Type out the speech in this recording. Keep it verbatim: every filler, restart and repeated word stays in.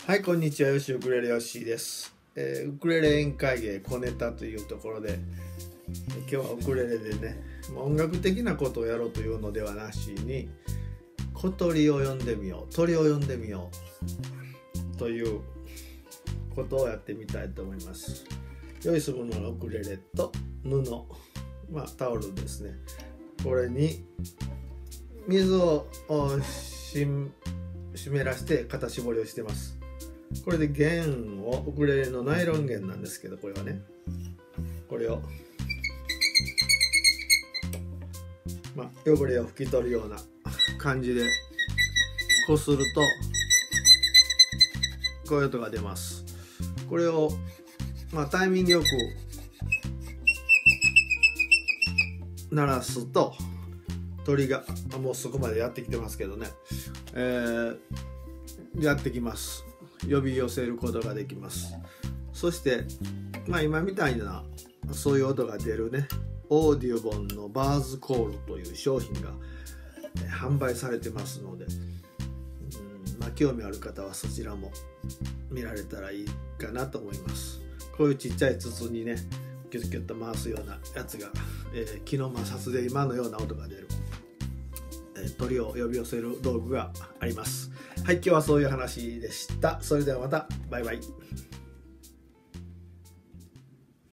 はい、こんにちは。よしウクレレよっしーです。えー、ウクレレ宴会芸小ネタというところで、今日はウクレレでね、音楽的なことをやろうというのではなしに、小鳥を呼んでみよう、鳥を呼んでみようということをやってみたいと思います。用意するのはウクレレと布、まあタオルですね。これに水をし湿らして型絞りをしてます。これで弦をウクレレのナイロン弦なんですけど、これはね、これをまあ汚れを拭き取るような感じでこするとこういう音が出ます。これをまあタイミングよく鳴らすと鳥がもうそこまでやってきてますけどね、えー、やってきます。呼び寄せることができます。そしてまあ今みたいなそういう音が出るねオーディオ本のバーズコールという商品が販売されてますので、うんまあ興味ある方はそちらも見られたらいいかなと思います。こういうちっちゃい筒にねキュッキュッと回すようなやつが、えー、木の摩擦で今のような音が出る、えー、鳥を呼び寄せる道具があります。はい、今日はそういう話でした。それではまた。バイバイ。